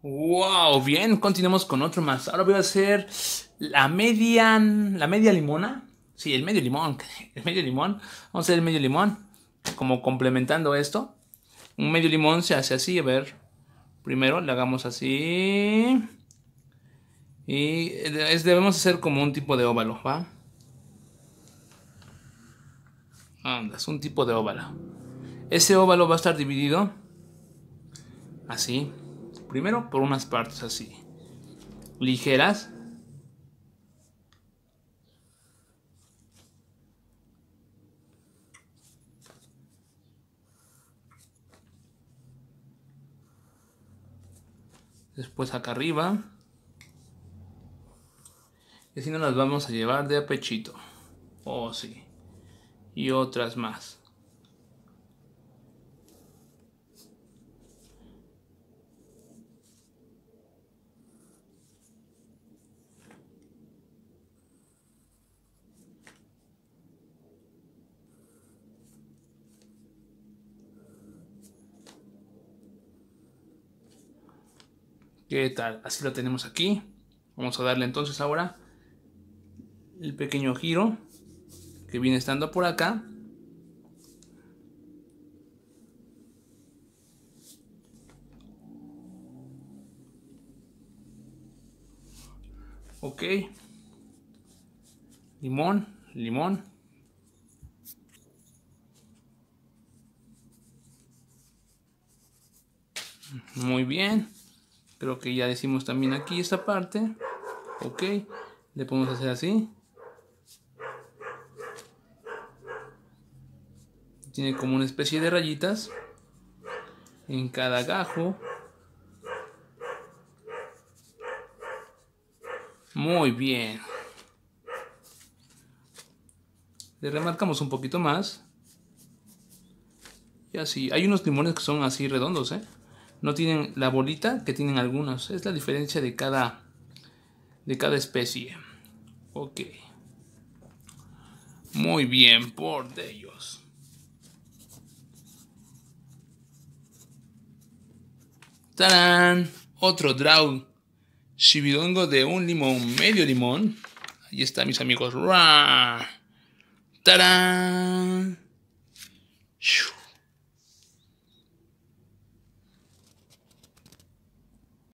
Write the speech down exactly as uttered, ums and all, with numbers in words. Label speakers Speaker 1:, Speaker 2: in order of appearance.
Speaker 1: Wow, bien, continuamos con otro más. Ahora voy a hacer la media, la media limona. Sí, el medio limón, el medio limón. Vamos a hacer el medio limón, como complementando esto. Un medio limón se hace así, a ver. Primero le hagamos así. Y es, debemos hacer como un tipo de óvalo, ¿va? Anda, es un tipo de óvalo. Ese óvalo va a estar dividido así. Primero por unas partes así, ligeras. Después acá arriba. Y así nos las vamos a llevar de a pechito. Oh, sí. Y otras más. ¿Qué tal? Así lo tenemos aquí. Vamos a darle entonces ahora el pequeño giro que viene estando por acá. Ok. Limón, limón. Muy bien. Creo que ya decimos también aquí esta parte. Ok. Le podemos hacer así. Tiene como una especie de rayitas en cada gajo. Muy bien. Le remarcamos un poquito más. Y así. Hay unos limones que son así redondos, ¿eh? No tienen la bolita que tienen algunos. Es la diferencia de cada, de cada especie. Ok. Muy bien por ellos. ¡Tarán! Otro draw chibidongo de un limón, medio limón. Ahí está, mis amigos. ¡Tarán!